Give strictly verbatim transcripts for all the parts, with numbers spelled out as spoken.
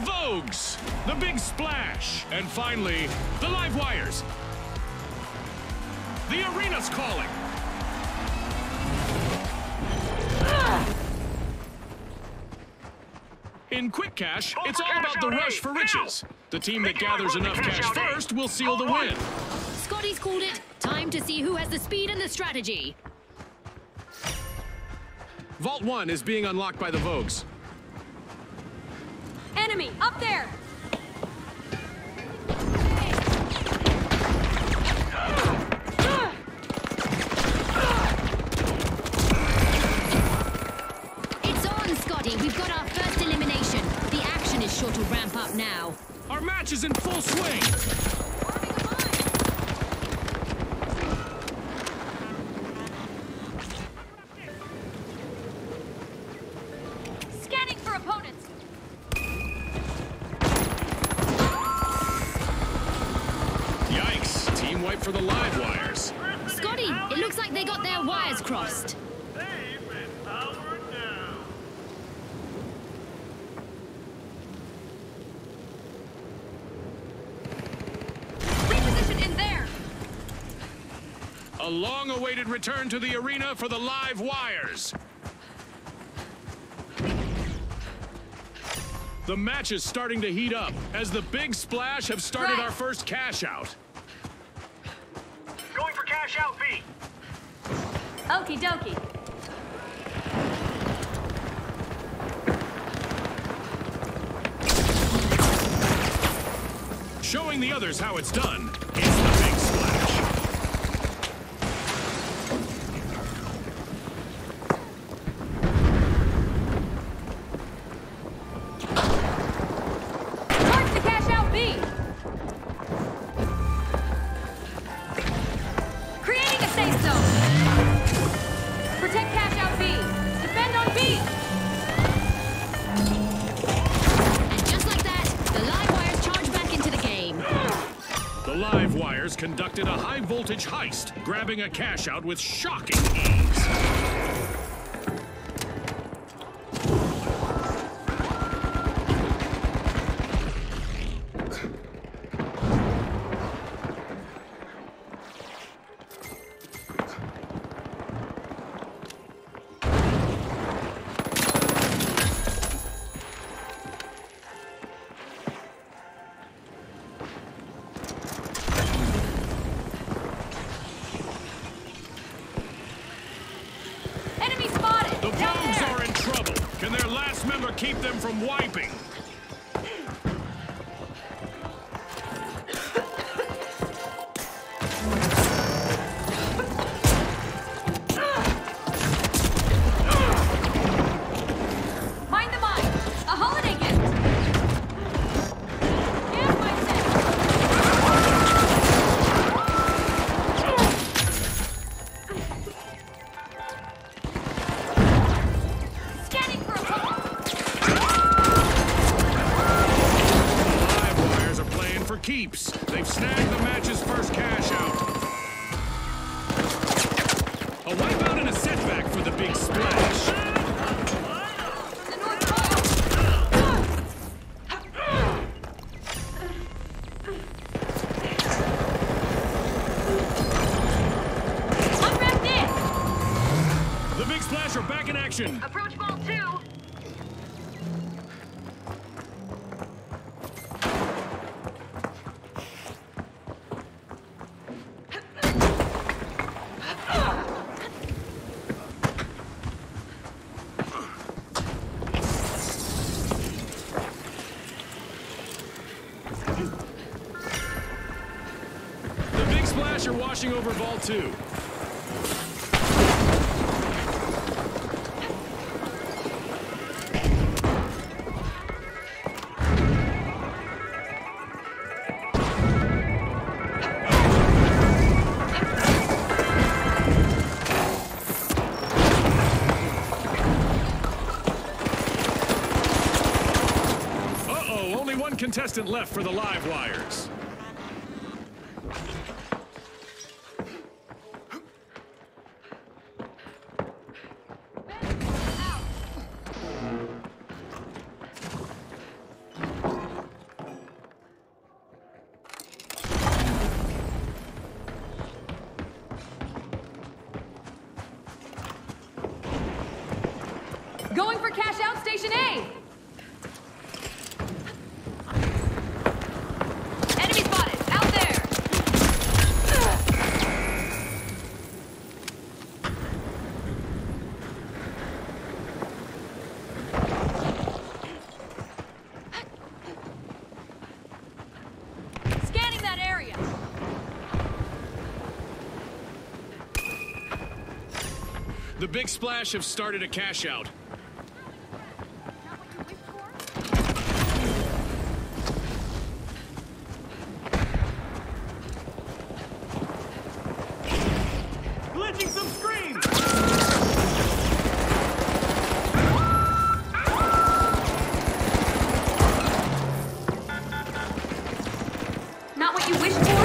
Vogues, the Big Splash, and finally, the Live Wires. The arena's calling. In Quick Cash, it's all about the rush for riches. The team that gathers enough cash first will seal the win. Scotty's called it. Time to see who has the speed and the strategy. Vault one is being unlocked by the Vogues. Enemy, up there! It's on, Scotty. We've got our first elimination. The action is sure to ramp up now. Our match is in full swing. Scanning for opponents. Yikes, team wipe for the Live Wires. Scotty, it looks like they got their wires crossed. They've been powered down. Reposition in there. A long-awaited return to the arena for the Live Wires. The match is starting to heat up as the Big Splash have started Right. our first cash out. Going for cash out, B. Okie dokie. Showing the others how it's done, it's the Big Splash. Mark the cash out B. Creating a safe zone. Protect cash out B. Defend on B. And just like that, the Live Wires charge back into the game. The Live Wires conducted a high-voltage heist, grabbing a cash out with shocking ease. Enemy spotted. The Down Vogues there. are in trouble. Can their last member keep them from wiping? Find the mine. A holiday gift. Here's my set. Scanning for a pump. Live Wires are playing for keeps. They've snagged the match's first cash out. A wipeout and a setback for the Big Splash. The North Pole. I'm wrapped in. The Big Splash are back in action. Approach ball two. The Big Splash are washing over Vault two. Uh-oh, only one contestant left for the Live Wires. Going for cash out station A! Enemy spotted! Out there! Scanning that area! The Big Splash have started a cash out. Glitching some screens! Not what you wished for?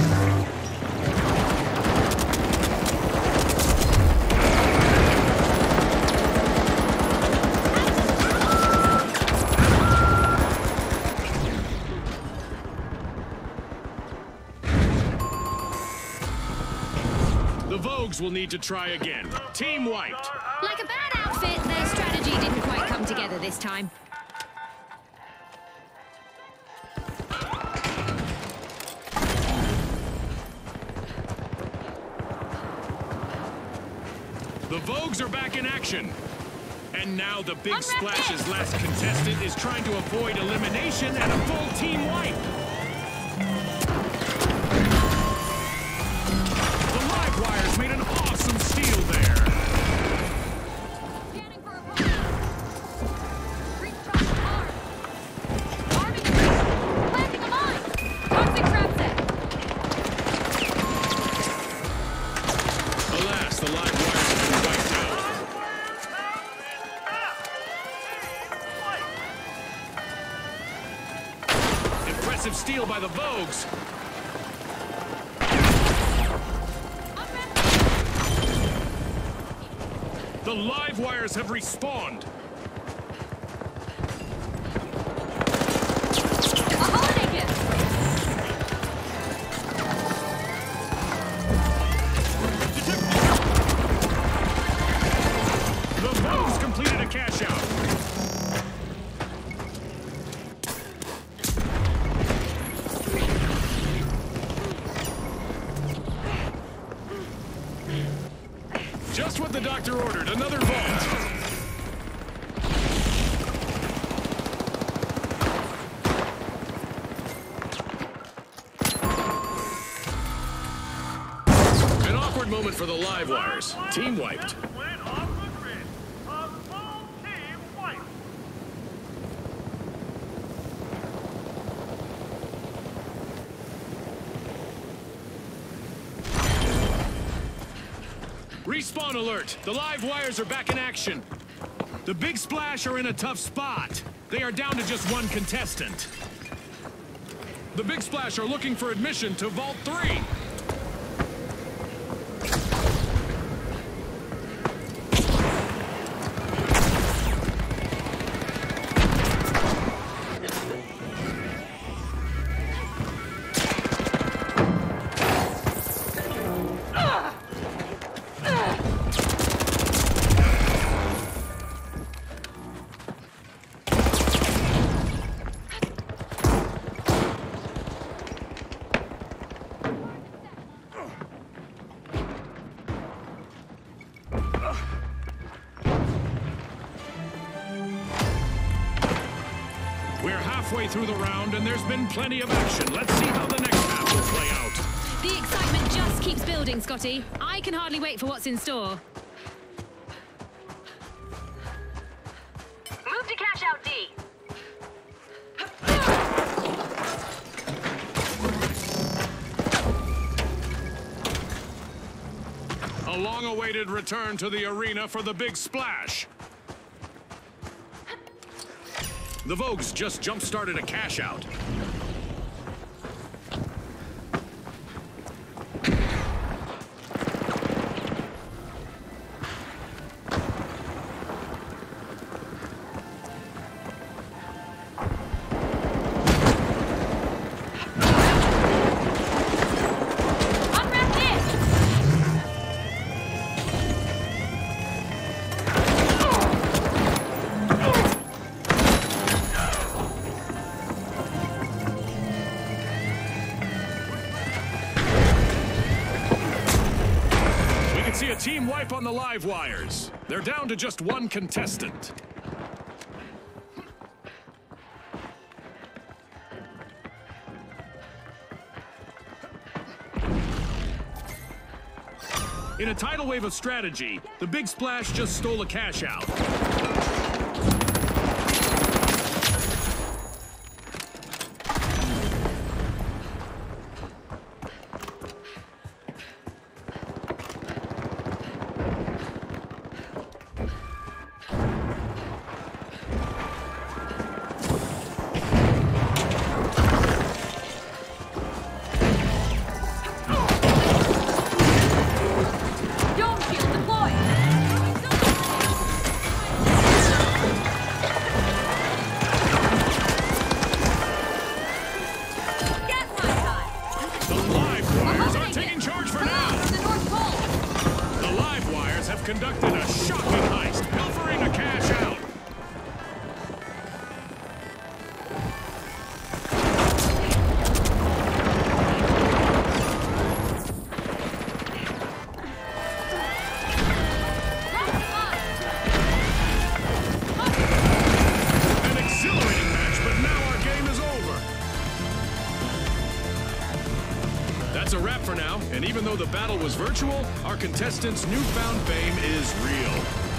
The Vogues will need to try again. Team wiped. Like a bad outfit, their strategy didn't quite come together this time. The Vogues are back in action. And now the Big Unwrap Splash's it. last contestant is trying to avoid elimination and a full team wipe. The live wires made an awesome steal there. Scanning for a bomb. Breach charge armed. Arming the breach. Planting a mine. Toxic trap set. Alas, the live wires have been wiped out. Impressive steal by the Vogues. The live wires have respawned. A holiday gift. The Vogues completed a cash out. Just what the doctor ordered, another vault. An awkward moment for the live wires. Team wiped. Went off the grid. A full team wipe. Respawn alert! The live wires are back in action. The Big Splash are in a tough spot. They are down to just one contestant. The Big Splash are looking for admission to Vault three. We're halfway through the round, and there's been plenty of action. Let's see how the next half will play out. The excitement just keeps building, Scotty. I can hardly wait for what's in store. Move to cash out D. A long-awaited return to the arena for the Big Splash. The Vogues just jump-started a cash-out. Unwrap it! on the live wires. They're down to just one contestant. In a tidal wave of strategy, the Big Splash just stole a cash out. Conducted a shocking heist, pilfering a cash out. An exhilarating match, but now our game is over. That's a wrap for now, and even though the battle was virtual, our contestants' newfound fame is real.